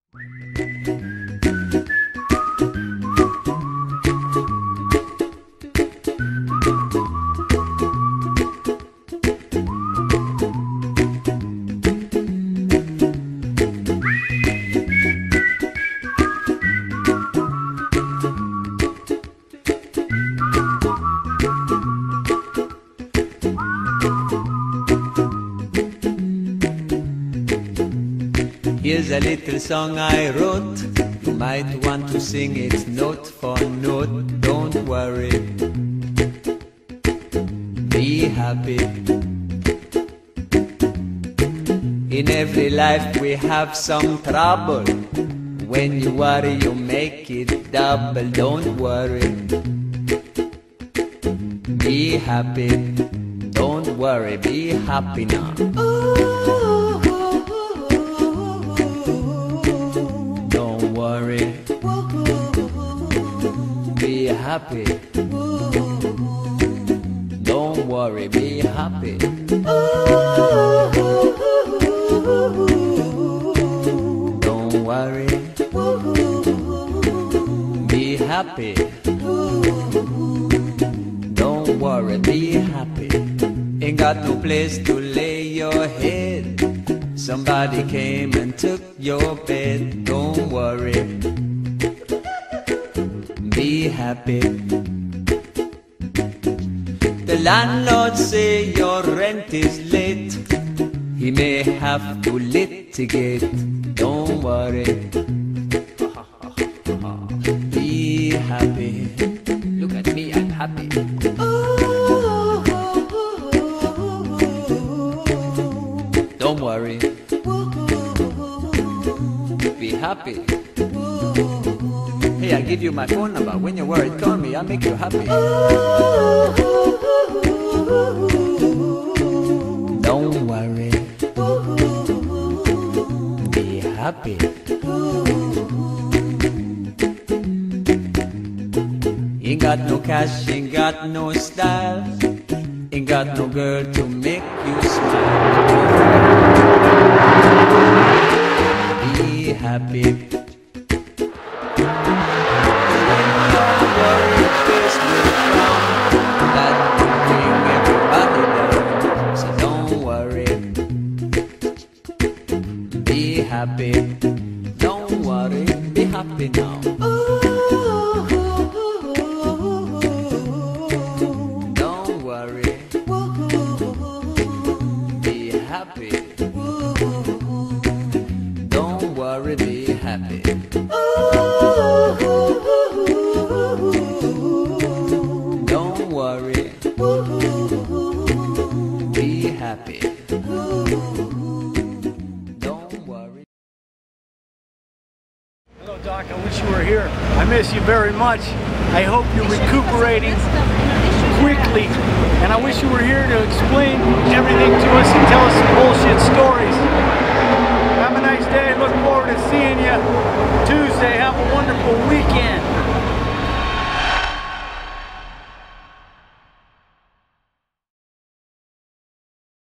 Here's a little song I wrote. You might want to sing it note for note. Don't worry, be happy. In every life we have some trouble. When you worry you make it double. Don't worry, be happy. Don't worry, be happy now. Don't worry, be happy. Don't worry, be happy. Don't worry, be happy. Don't worry, be happy. Ain't got no place to lay your head. Somebody came and took your bed. Don't worry, be happy. The landlord say your rent is late. He may have to litigate. Don't worry, be happy. Look at me, I'm happy. Don't worry, be happy. Hey, I give you my phone number. When you're worried, call me. I'll make you happy. Don't worry, be happy. Ain't got no cash, ain't got no style, ain't got no girl to make you smile. Be happy. When your worried face will frown, that will bring everybody down. So don't worry, be happy. Don't worry, be happy now. Don't worry, be happy. Don't worry, be happy. Don't worry, be happy. Don't worry. Hello, Doc. I wish you were here. I miss you very much. I hope you're recuperating quickly. And I wish you were here to explain everything to us and tell us some bullshit stories. Have a nice day. Look forward to seeing you Tuesday. Have a wonderful week.